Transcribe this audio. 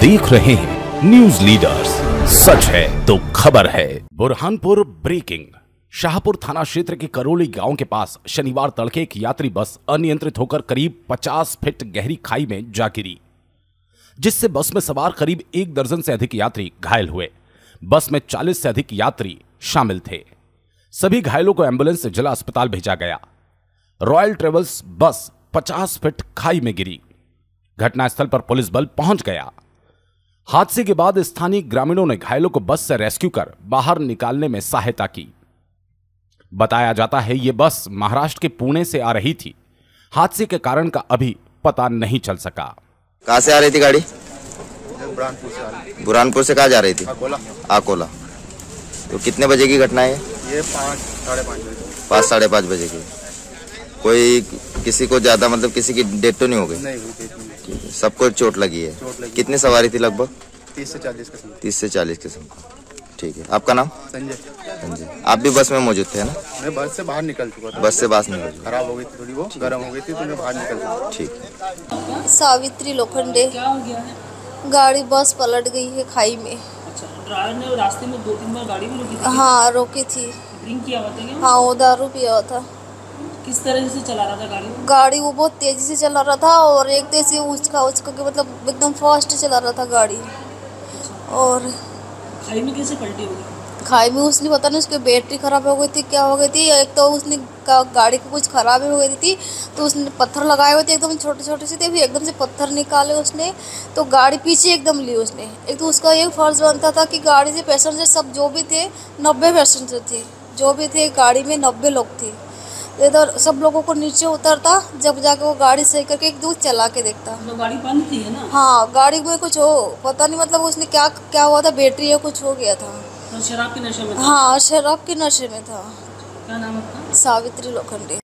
देख रहे हैं न्यूज लीडर्स, सच है तो खबर है। बुरहानपुर ब्रेकिंग। शाहपुर थाना क्षेत्र के करोली गांव के पास शनिवार तड़के एक यात्री बस अनियंत्रित होकर करीब 50 फीट गहरी खाई में जा गिरी, जिससे बस में सवार करीब 1 दर्जन से अधिक यात्री घायल हुए। बस में 40 से अधिक यात्री शामिल थे। सभी घायलों को एम्बुलेंस से जिला अस्पताल भेजा गया। रॉयल ट्रेवल्स बस 50 फीट खाई में गिरी। घटनास्थल पर पुलिस बल पहुंच गया। हादसे के बाद स्थानीय ग्रामीणों ने घायलों को बस से रेस्क्यू कर बाहर निकालने में सहायता की। बताया जाता है ये बस महाराष्ट्र के पुणे से आ रही थी। हादसे के कारण का अभी पता नहीं चल सका। कहां से आ रही थी गाड़ी? बुरहानपुर से आ रही थी। बुरहानपुर से कहां जा रही थी? अकोला। तो कितने बजे की घटना है? ये 5 साढ़े 5 बजे। 5 साढ़े 5 बजे की। कोई किसी को ज्यादा मतलब किसी की डेथ तो नहीं हो गई? नहीं हुई थी। ठीक है, सबको चोट लगी है। कितनी सवारी थी लगभग? 30 से 40 के संग। 30 से 40 के संग। ठीक है, आपका नाम? संजय। संजय। आप भी बस में मौजूद थे ना? मैं बस से बाहर निकल चुका था। बस से बाहर निकल चुका। खराब हो गई थी थोड़ी, वो गर्म हो गई थी तो मैं बाहर निकल चुका। ठीक है। सावित्री लोखंडे। क्या हो गया है? गाड़ी बस पलट गई है खाई में। अच्छा, ड्राइवर ने रास्ते में 2-3 बार गाड़ी भी रोकी थी? हाँ, रोकी थी। ड्रिंक किया हुआ था क्या? हाँ, वो दारू पिया हुआ था। किस तरह से चला रहा था गाड़ी? गाड़ी वो बहुत तेजी से चला रहा था और एक तेजी उचका के मतलब एकदम फास्ट चला रहा था गाड़ी। और खाई में कैसे पलटी हो गई? खाई में उसने पता नहीं उसकी बैटरी खराब हो गई थी, क्या हो गई थी। एक तो उसने गाड़ी की कुछ खराबी हो गई थी तो उसने पत्थर लगाए हुए थे, एकदम छोटे छोटे से थे। फिर एकदम से पत्थर निकाले उसने तो गाड़ी पीछे एकदम ली उसने। एक तो उसका ये फर्ज बनता था कि गाड़ी से पैसेंजर सब जो भी थे 90 पैसेंजर थे, जो भी थे गाड़ी में 90 लोग थे। इधर सब लोगों को नीचे उतरता, जब जाके वो गाड़ी सही करके एक दूध चला के देखता। तो गाड़ी बंद थी है ना? हाँ, गाड़ी में कुछ हो पता नहीं, मतलब उसने क्या हुआ था, बैटरी या कुछ हो गया था। तो शराब के नशे में था? हाँ, शराब के नशे में था। क्या नाम है आपका? सावित्री लोखंडे।